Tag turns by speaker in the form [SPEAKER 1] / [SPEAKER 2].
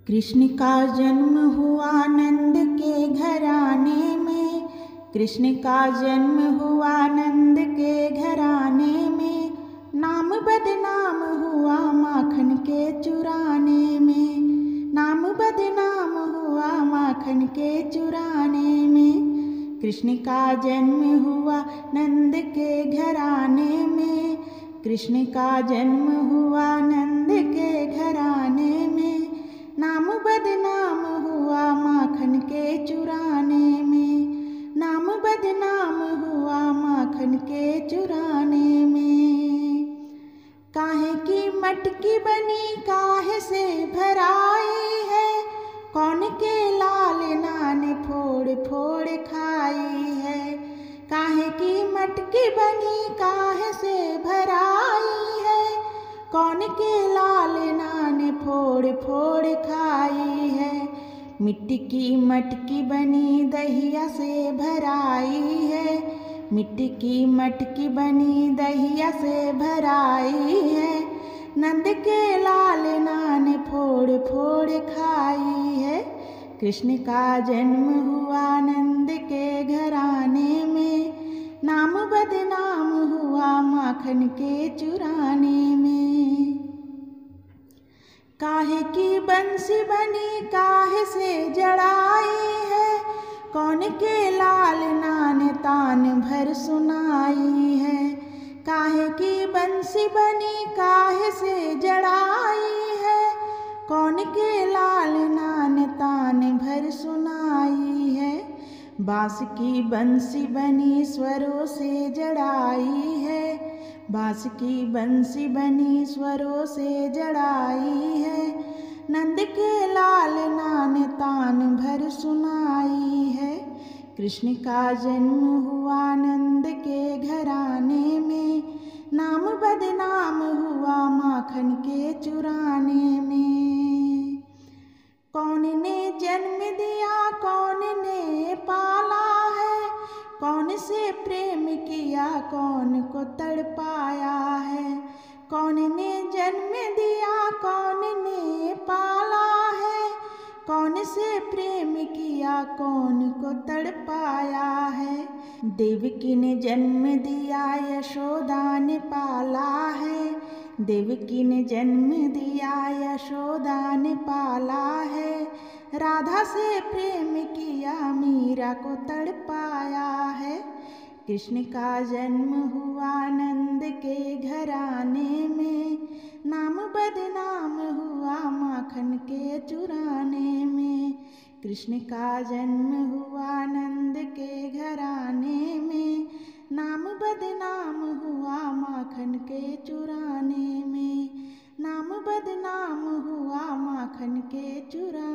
[SPEAKER 1] कृष्ण का जन्म हुआ नंद के घराने में। कृष्ण का जन्म हुआ नंद के घराने में। नाम बदनाम हुआ माखन के चुराने में। नाम बदनाम हुआ माखन के चुराने में। कृष्ण का जन्म हुआ नंद के घराने में। कृष्ण का जन्म हुआ नंद के घराने में। नाम बदनाम हुआ माखन के चुराने में। नाम बदनाम हुआ माखन के चुराने में। काहे की मटकी बनी काहे से भराई है। कौन के लाल नान फोड़ फोड़ खाई है। काहे की मटकी बनी काहे से भराई है। कौन के लाल नान फोड़ फोड़ खाई है। मिट्टी की मटकी बनी दहिया से भराई है। मिट्टी की मटकी बनी दहिया से भराई है। नंद के लाल नान फोड़ फोड़ खाई है। कृष्ण का जन्म हुआ नंद के घराने में। नाम बदनाम हुआ माखन के चुराने में। काहे की बंसी बनी काहे से जड़ाई है। कौन के लाल नान तान भर सुनाई है। काहे की बंसी बनी काहे से जड़ाई है। कौन के लाल नान तान भर सुनाई है। बांस की बंसी बनी स्वरों से जड़ाई है। बांस की बंसी बनी स्वरों से जड़ाई है। नंद के लाल नान तान भर सुनाई है। कृष्ण का जन्म हुआ नंद के घराने में। नाम बदनाम हुआ माखन के चुराने में। कौन ने जन्म दिया कौन ने पाला है। कौन से प्रेम किया कौन को तड़पाया है। कौन ने जन्म दिया कौन ने पाला है। कौन से प्रेम किया कौन को तड़पाया है। देवकी ने जन्म दिया यशोदा ने पाला है। देवकी ने जन्म दिया यशोदा ने पाला है। राधा से प्रेम किया मीरा को तड़पाया है। कृष्ण का जन्म हुआ नंद के घराने में। नाम बदनाम हुआ माखन के चुराने में। कृष्ण का जन्म हुआ नंद के घराने में। नाम बदनाम हुआ माखन के चुराने में। नाम बदनाम हुआ माखन के चुराने